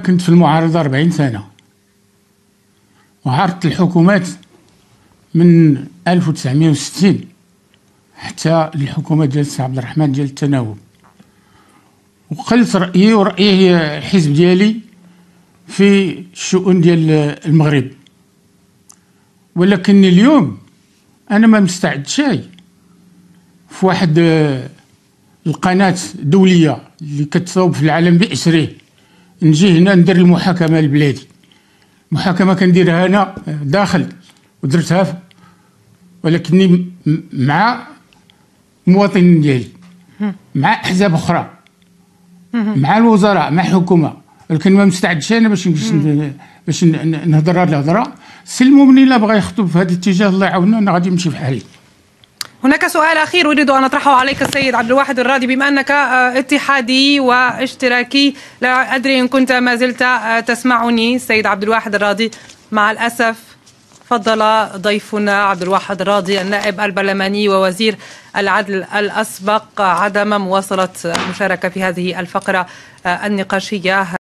كنت في المعارضة 40 سنة، وعارضت الحكومات من 1960 حتى الحكومة ديال السي عبد الرحمن ديال التناوب، وقلت رأيي ورأي الحزب ديالي في الشؤون ديال المغرب. ولكن اليوم أنا ما مستعد شيء في واحد القناة دولية اللي كتصوب في العالم بأسره نجي هنا ندير المحاكمة لبلادي. محاكمة كنديرها أنا داخل ودرتها، ولكني مع مواطنين ديالي، مع أحزاب أخرى، مع الوزراء، مع الحكومة. ولكن ما مستعدش أنا باش نهضر هاد الهضرة. سلموا مني إلا بغا يخطب في هذا الاتجاه الله يعاوننا، أنا غادي نمشي في حالي. هناك سؤال أخير أريد أن أطرحه عليك السيد عبد الواحد الراضي، بما أنك اتحادي واشتراكي، لا أدري إن كنت ما زلت تسمعني السيد عبد الواحد الراضي. مع الأسف فضل ضيفنا عبد الواحد الراضي النائب البرلماني ووزير العدل الأسبق عدم مواصلة المشاركة في هذه الفقرة النقاشية.